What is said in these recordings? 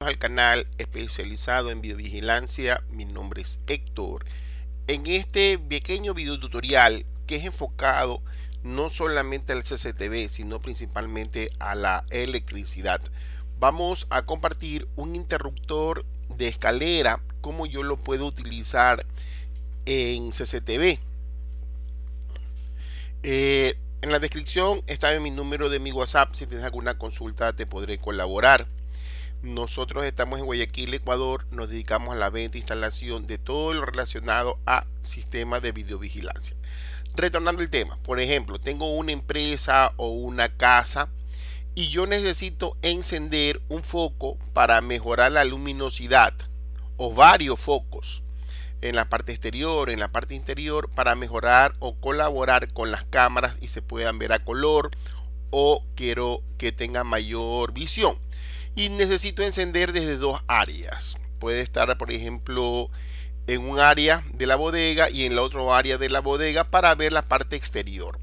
bienvenidos al canal especializado en videovigilancia. Mi nombre es Héctor. En este pequeño video tutorial que es enfocado no solamente al CCTV, sino principalmente a la electricidad, vamos a compartir un interruptor de escalera, cómo yo lo puedo utilizar en CCTV. En la descripción está mi número de mi WhatsApp. Si tienes alguna consulta te podré colaborar. Nosotros estamos en Guayaquil, Ecuador. Nos dedicamos a la venta e instalación de todo lo relacionado a sistemas de videovigilancia. Retornando al tema, por ejemplo, tengo una empresa o una casa y yo necesito encender un foco para mejorar la luminosidad, o varios focos en la parte exterior, en la parte interior, para mejorar o colaborar con las cámaras y se puedan ver a color, o quiero que tenga mayor visión y necesito encender desde dos áreas. Puede estar, por ejemplo, en un área de la bodega y en la otra área de la bodega para ver la parte exterior.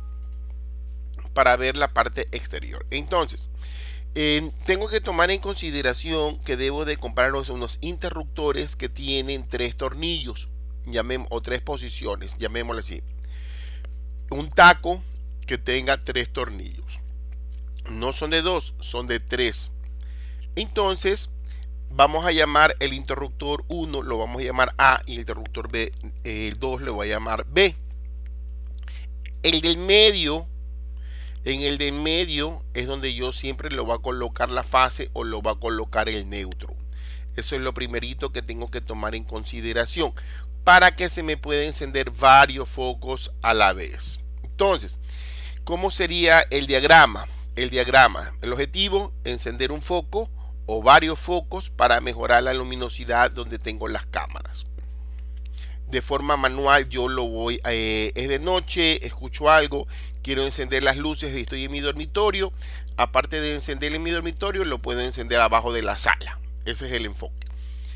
Entonces, tengo que tomar en consideración que debo de comprar unos interruptores que tienen 3 tornillos, o 3 posiciones, llamémoslo así. Un taco que tenga 3 tornillos. No son de 2, son de 3. Entonces, vamos a llamar el interruptor 1, lo vamos a llamar A, y el interruptor B, el 2 lo voy a llamar B. El del medio, en el del medio es donde yo siempre lo voy a colocar la fase o lo va a colocar el neutro. Eso es lo primerito que tengo que tomar en consideración para que se me pueda encender varios focos a la vez. Entonces, ¿cómo sería el diagrama? El objetivo, encender un foco o varios focos para mejorar la luminosidad donde tengo las cámaras. De forma manual yo lo voy, es de noche, escucho algo, quiero encender las luces y estoy en mi dormitorio. Aparte de encender en mi dormitorio, lo puedo encender abajo de la sala. Ese es el enfoque.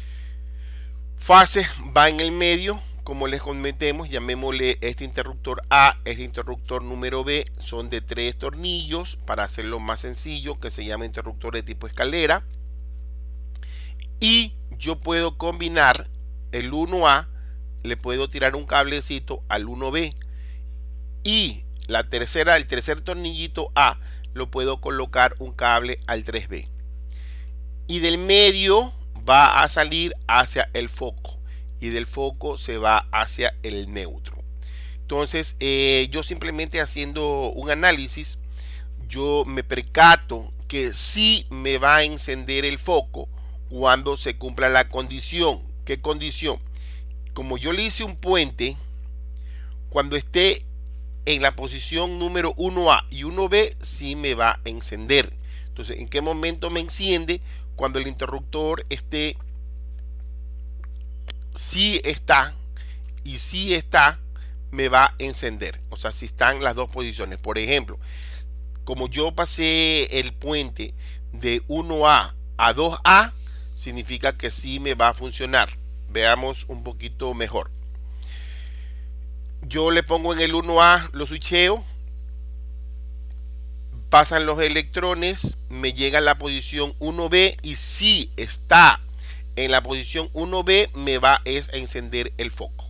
Fase va en el medio, como les comentemos, llamémosle este interruptor A, este interruptor número B, son de 3 tornillos para hacerlo más sencillo, que se llama interruptor de tipo escalera. Y yo puedo combinar el 1A, le puedo tirar un cablecito al 1B, y el tercer tornillito A lo puedo colocar un cable al 3B, y del medio va a salir hacia el foco y del foco se va hacia el neutro. Entonces yo simplemente haciendo un análisis, yo me percato que sí me va a encender el foco cuando se cumpla la condición. ¿Qué condición? Como yo le hice un puente, cuando esté en la posición número 1A y 1B, sí me va a encender. Entonces, ¿en qué momento me enciende? Cuando el interruptor esté, si está y si está, me va a encender. O sea, si están las dos posiciones. Por ejemplo, como yo pasé el puente de 1A a 2A, significa que sí me va a funcionar. Veamos un poquito mejor. Yo le pongo en el 1A, lo switcheo, pasan los electrones, me llega a la posición 1B y si está en la posición 1B me va a encender el foco.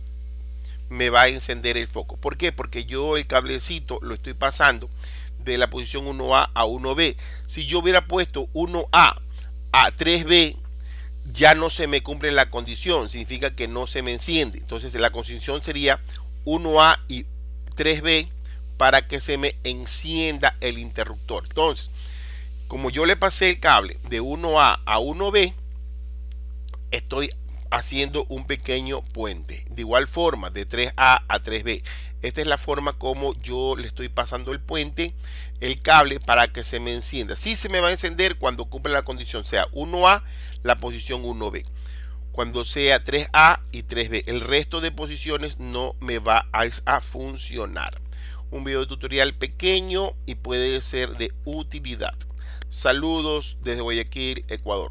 ¿Por qué? Porque yo el cablecito lo estoy pasando de la posición 1A a 1B. Si yo hubiera puesto 1A a 3B, ya no se me cumple la condición, significa que no se me enciende. Entonces la condición sería 1A y 3B para que se me encienda el interruptor. Entonces, como yo le pasé el cable de 1A a 1B, estoy haciendo un pequeño puente. De igual forma, de 3A a 3B. Esta es la forma como yo le estoy pasando el puente, el cable, para que se me encienda. Sí se me va a encender cuando cumpla la condición, sea 1A, la posición 1B. Cuando sea 3A y 3B, el resto de posiciones no me va a funcionar. Un video tutorial pequeño y puede ser de utilidad. Saludos desde Guayaquil, Ecuador.